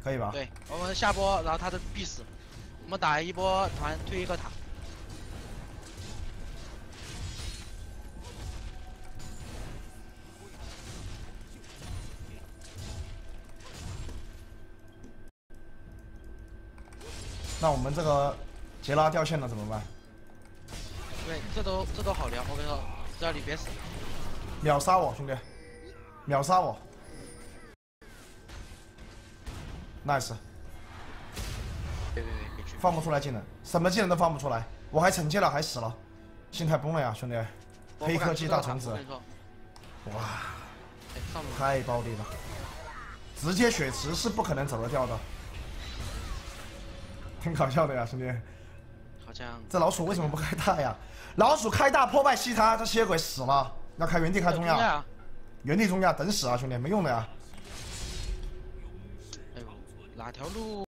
可以吧？ 对，我们下波，然后他的必死，我们打一波团推一个塔。 那我们这个杰拉掉线了怎么办？ 对，这都好聊，我跟你说，只要你别死。 秒杀我，兄弟！秒杀我 ！Nice。 别去。 放不出来技能，什么技能都放不出来，我还惩戒了，还死了，心态崩了呀，兄弟！黑科技大虫子，哇，太暴力了，直接血池是不可能走得掉的，挺搞笑的呀，兄弟。 好像这老鼠为什么不开大呀？老鼠开大破败吸他，这吸血鬼死了，要开原地开中亚，原地中亚等死啊，兄弟，没用的呀。 哎呦，哪条路？